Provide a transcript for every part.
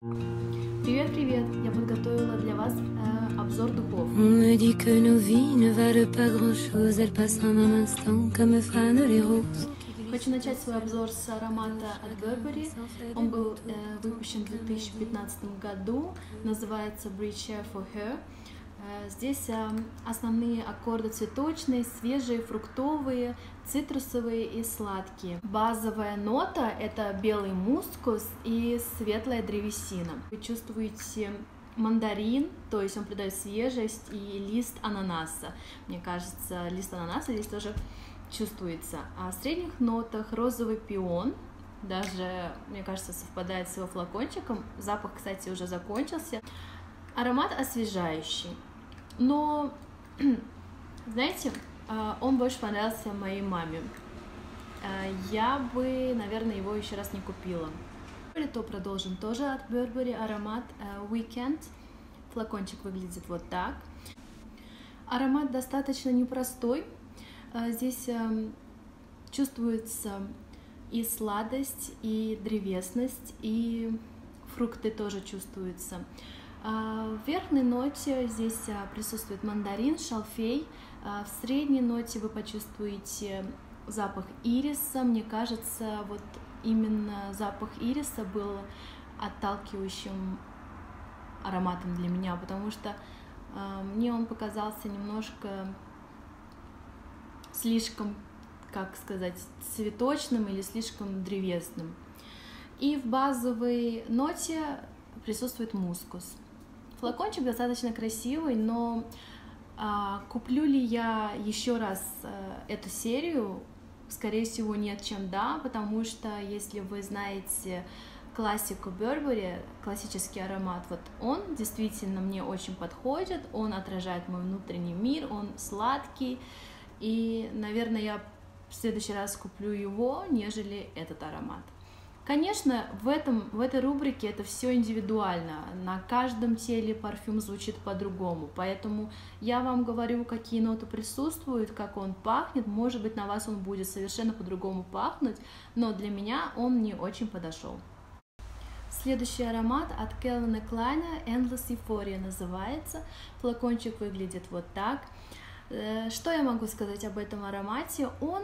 Привет-привет! Я подготовила для вас обзор духов. On me dit que nos vies ne valent pas grand-chose, elles passent en un instant comme fanent les roses. Хочу начать свой обзор с аромата от Burberry. Он был выпущен в 2015 году, называется Breathe Air for Her. Здесь основные аккорды цветочные, свежие, фруктовые, цитрусовые и сладкие. Базовая нота — это белый мускус и светлая древесина. Вы чувствуете мандарин, то есть он придает свежесть, и лист ананаса. Мне кажется, лист ананаса здесь тоже чувствуется. А в средних нотах розовый пион, даже, мне кажется, совпадает с его флакончиком. Запах, кстати, уже закончился. Аромат освежающий, но, знаете, он больше понравился моей маме. Я бы, наверное, его еще раз не купила. То продолжим. Тоже от Burberry аромат Weekend. Флакончик выглядит вот так. Аромат достаточно непростой. Здесь чувствуется и сладость, и древесность, и фрукты тоже чувствуются. В верхней ноте здесь присутствует мандарин, шалфей. В средней ноте вы почувствуете запах ириса. Мне кажется, вот именно запах ириса был отталкивающим ароматом для меня, потому что мне он показался немножко слишком, как сказать, цветочным или слишком древесным. И в базовой ноте присутствует мускус. Флакончик достаточно красивый, но куплю ли я еще раз эту серию? Скорее всего, нет, чем да, потому что если вы знаете классику Burberry, классический аромат, вот он действительно мне очень подходит, он отражает мой внутренний мир, он сладкий, и, наверное, я в следующий раз куплю его, нежели этот аромат. Конечно, в этой рубрике это все индивидуально, на каждом теле парфюм звучит по-другому, поэтому я вам говорю, какие ноты присутствуют, как он пахнет, может быть, на вас он будет совершенно по-другому пахнуть, но для меня он не очень подошел. Следующий аромат от Calvin Klein, Endless Euphoria называется, флакончик выглядит вот так. Что я могу сказать об этом аромате? Он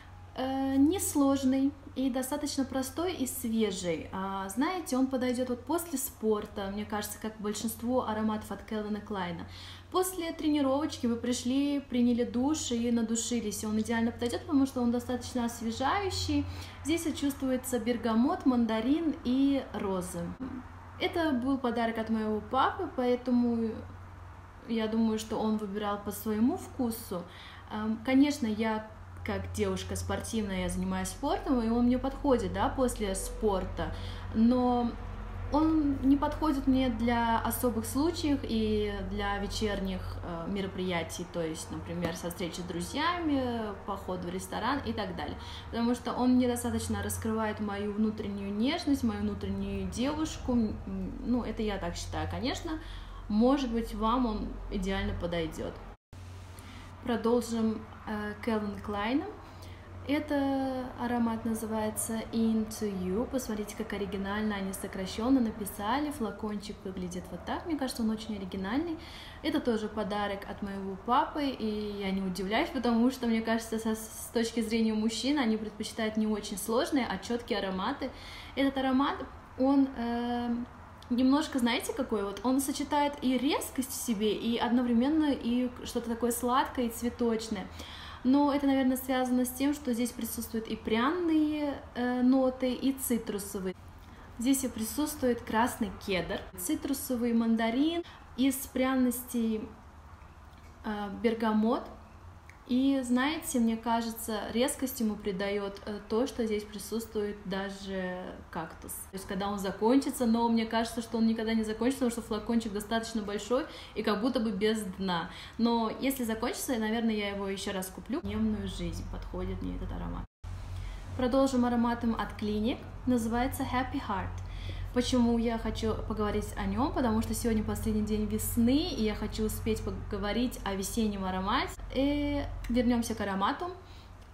несложный и достаточно простой и свежий. Знаете, он подойдет вот после спорта, мне кажется, как большинство ароматов от Calvin Klein. После тренировочки вы пришли, приняли душ и надушились. Он идеально подойдет, потому что он достаточно освежающий. Здесь чувствуется бергамот, мандарин и розы. Это был подарок от моего папы, поэтому я думаю, что он выбирал по своему вкусу. Конечно, я как девушка спортивная, я занимаюсь спортом, и он мне подходит, да, после спорта, но он не подходит мне для особых случаев и для вечерних мероприятий, то есть, например, со встречи с друзьями, поход в ресторан и так далее, потому что он недостаточно раскрывает мою внутреннюю нежность, мою внутреннюю девушку, ну, это я так считаю, конечно, может быть, вам он идеально подойдет. Продолжим Calvin Klein. Это аромат называется Into You. Посмотрите, как оригинально они сокращенно написали. Флакончик выглядит вот так. Мне кажется, он очень оригинальный. Это тоже подарок от моего папы, и я не удивляюсь, потому что, мне кажется, с точки зрения мужчин, они предпочитают не очень сложные, а четкие ароматы. Этот аромат, он немножко, знаете, какой вот, он сочетает и резкость в себе, и одновременно и что-то такое сладкое и цветочное. Но это, наверное, связано с тем, что здесь присутствуют и пряные ноты, и цитрусовые. Здесь и присутствует красный кедр, цитрусовый мандарин, из пряностей бергамот. И, знаете, мне кажется, резкость ему придает то, что здесь присутствует даже кактус. То есть, когда он закончится, но мне кажется, что он никогда не закончится, потому что флакончик достаточно большой и как будто бы без дна. Но если закончится, наверное, я его еще раз куплю. В дневную жизнь подходит мне этот аромат. Продолжим ароматом от Clinique, называется Happy Heart. Почему я хочу поговорить о нем? Потому что сегодня последний день весны, и я хочу успеть поговорить о весеннем аромате. И вернемся к аромату.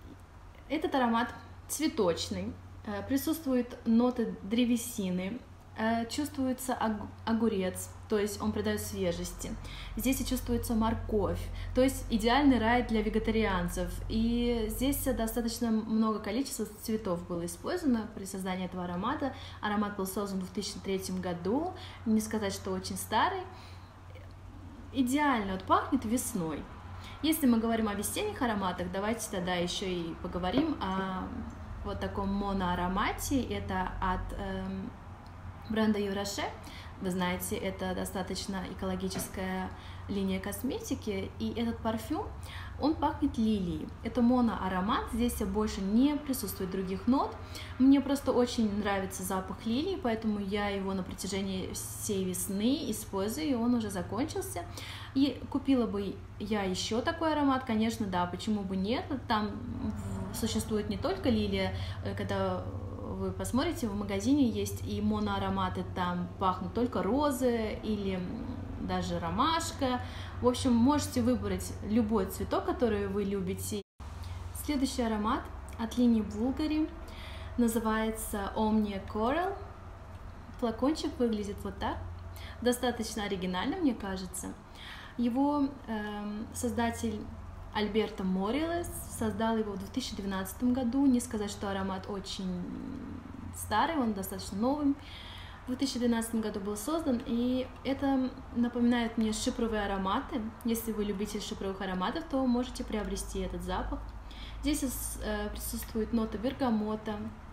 Этот аромат цветочный, присутствуют ноты древесины, Чувствуется огурец, то есть он придает свежести. Здесь и чувствуется морковь, то есть идеальный рай для вегетарианцев. И здесь достаточно много количества цветов было использовано при создании этого аромата. Аромат был создан в 2003 году, не сказать, что очень старый. Идеально пахнет весной. Если мы говорим о весенних ароматах, давайте тогда еще и поговорим о вот таком моноаромате. Это от бренда Юраше. Вы знаете, это достаточно экологическая линия косметики, и этот парфюм, он пахнет лилией. Это моноаромат, здесь больше не присутствует других нот. Мне просто очень нравится запах лилии, поэтому я его на протяжении всей весны использую, и он уже закончился. И купила бы я еще такой аромат, конечно, да, почему бы нет. Там существует не только лилия, когда вы посмотрите, в магазине есть и моноароматы, там пахнут только розы или даже ромашка. В общем, можете выбрать любой цветок, который вы любите. Следующий аромат от линии Bulgari называется Omnia Coral. Флакончик выглядит вот так, достаточно оригинально, мне кажется. Его создатель Альберто Морелес создал его в 2012 году. Не сказать, что аромат очень старый, он достаточно новый. В 2012 году был создан, и это напоминает мне шипровые ароматы. Если вы любитель шипровых ароматов, то можете приобрести этот запах. Здесь присутствует нота бергамота,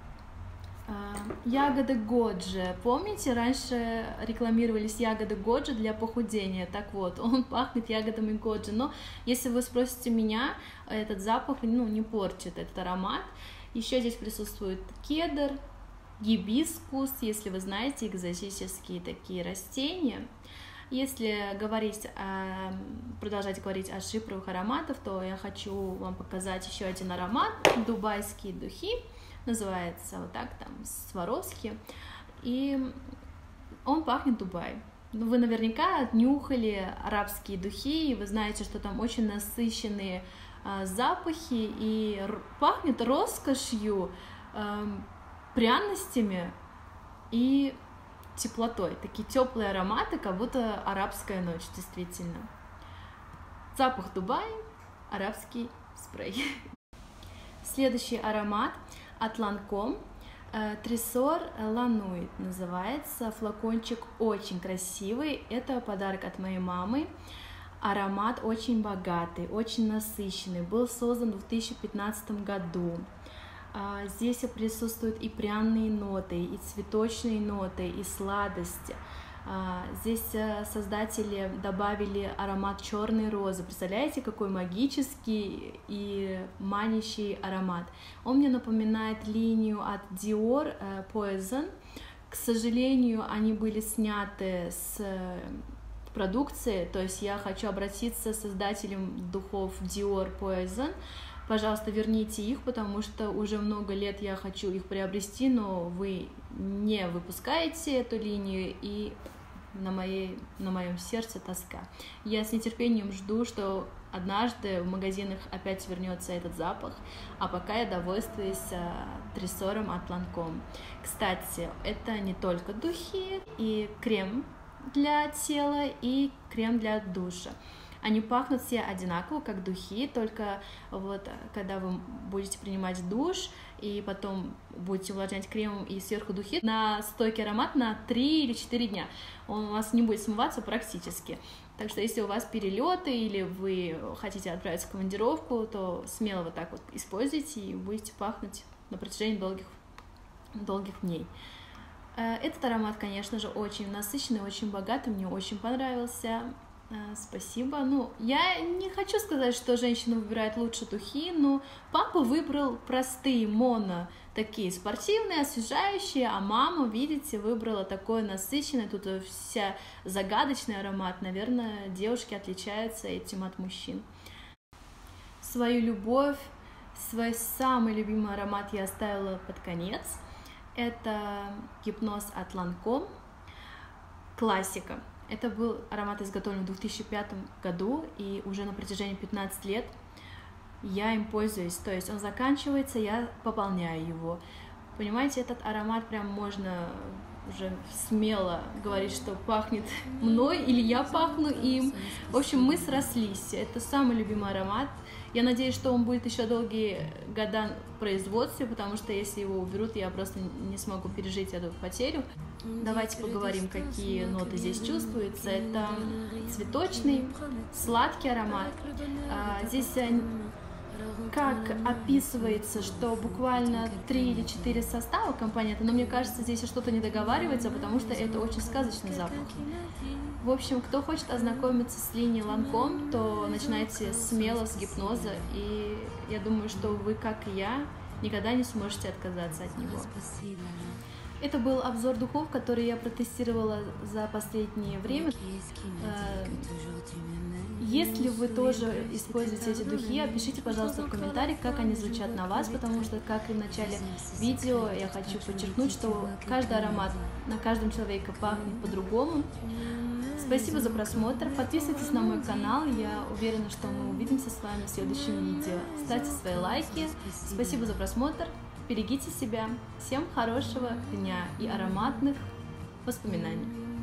ягоды годжи. Помните, раньше рекламировались ягоды годжи для похудения? Так вот, он пахнет ягодами годжи. Но если вы спросите меня, этот запах не портит этот аромат. Еще здесь присутствует кедр, гибискус, если вы знаете экзотические такие растения. Если продолжать говорить о шипровых ароматах, то я хочу вам показать еще один аромат. Дубайские духи. Называется вот так, там, Сваровски, и он пахнет Дубай. Вы наверняка нюхали арабские духи, и вы знаете, что там очень насыщенные запахи, и пахнет роскошью, пряностями и теплотой. Такие теплые ароматы, как будто арабская ночь, действительно. Запах Дубая, арабский спрей. Следующий аромат от Lancôme, Тресор Лануит называется. Флакончик очень красивый, это подарок от моей мамы. Аромат очень богатый, очень насыщенный, был создан в 2015 году. Здесь присутствуют и пряные ноты, и цветочные ноты, и сладости. Здесь создатели добавили аромат черной розы. Представляете, какой магический и манящий аромат. Он мне напоминает линию от Dior Poison. К сожалению, они были сняты с продукции, то есть я хочу обратиться к создателям духов Dior Poison. Пожалуйста, верните их, потому что уже много лет я хочу их приобрести, но вы не выпускаете эту линию, и на моем сердце тоска. Я с нетерпением жду, что однажды в магазинах опять вернется этот запах, а пока я довольствуюсь Тресором от Lancôme. Кстати, это не только духи, и крем для тела, и крем для душа. Они пахнут все одинаково, как духи, только вот когда вы будете принимать душ и потом будете увлажнять кремом и сверху духи, на стойкий аромат на 3 или 4 дня. Он у вас не будет смываться практически. Так что если у вас перелеты или вы хотите отправиться в командировку, то смело вот так вот используйте и будете пахнуть на протяжении долгих дней. Этот аромат, конечно же, очень насыщенный, очень богатый, мне очень понравился. Спасибо. Я не хочу сказать, что женщина выбирает лучше духи, но папа выбрал простые такие спортивные, освежающие, а мама, видите, выбрала такой насыщенный, тут вся загадочный аромат. Наверное, девушки отличаются этим от мужчин. Свою любовь, свой самый любимый аромат я оставила под конец. Это Гипноз от Lancôme, классика. Это был аромат, изготовлен в 2005 году, и уже на протяжении 15 лет я им пользуюсь. То есть он заканчивается, я пополняю его. Понимаете, этот аромат прям можно уже смело говорить, что пахнет мной или я пахну им. В общем, мы срослись. Это самый любимый аромат. Я надеюсь, что он будет еще долгие года в производстве, потому что если его уберут, я просто не смогу пережить эту потерю. Давайте поговорим, какие ноты здесь чувствуются. Это цветочный, сладкий аромат. Здесь как описывается, что буквально 3 или 4 состава компонента, но мне кажется, здесь что-то не договаривается, потому что это очень сказочный запах. В общем, кто хочет ознакомиться с линией Lancôme, то начинайте смело с гипноза, и я думаю, что вы, как и я, никогда не сможете отказаться от него. Это был обзор духов, которые я протестировала за последнее время. Если вы тоже используете эти духи, опишите, пожалуйста, в комментариях, как они звучат на вас, потому что, как и в начале видео, я хочу подчеркнуть, что каждый аромат на каждом человеке пахнет по-другому. Спасибо за просмотр, подписывайтесь на мой канал, я уверена, что мы увидимся с вами в следующем видео. Ставьте свои лайки, спасибо за просмотр, берегите себя, всем хорошего дня и ароматных воспоминаний.